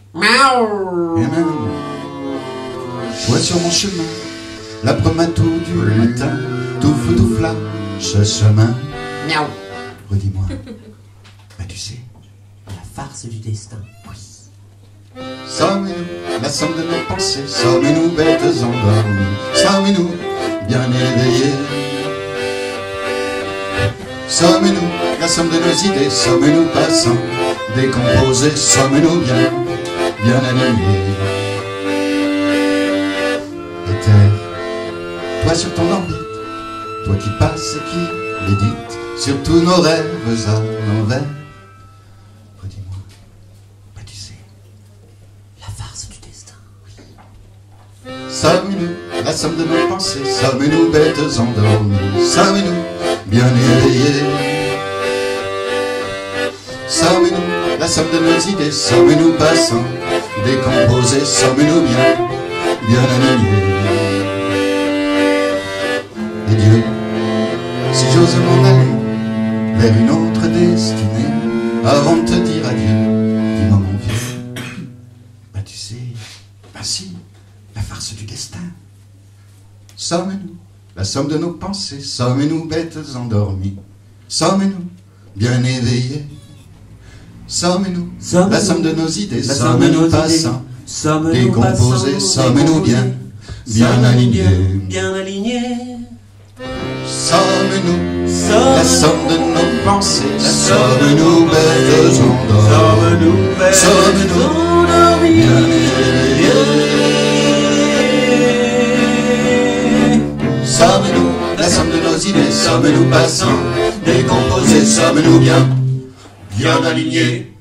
Miaou. Et même, toi sur mon chemin, la promenade du matin, tout fou tout flamme, ce chemin. Miaou. Redis-moi, bah tu sais, La farce du destin. Oui. sommes-nous la somme de nos pensées, sommes-nous bêtes endormies, sommes-nous bien éveillés, sommes-nous la somme de nos idées, sommes-nous passants, décomposés, sommes-nous bien alignés. Et terre, toi sur ton orbite, toi qui passes et qui médites sur tous nos rêves à l'envers, redis-moi, bah tu sais, La farce du destin. Oui. sommes-nous la somme de nos pensées, sommes-nous bêtes endormies, sommes-nous bien éveillés, sommes-nous la somme de nos idées, sommes-nous passants, décomposés, sommes-nous bien alignés. Et Dieu, si j'ose m'en aller vers une autre destinée, avant de te dire adieu, dis-moi mon vieux, bah tu sais, bah si, la farce du destin. Sommes-nous la somme de nos pensées, sommes-nous bêtes endormies, sommes-nous bien éveillés, sommes-nous la somme de nos idées, sommes-nous passants, décomposés, sommes-nous bien alignés, Bien alignés. sommes-nous la somme de nos pensées, sommes-nous bêtes endormies, sommes-nous bien éveillés, sommes-nous la somme de nos idées, sommes-nous passants, décomposés, sommes-nous bien alignés.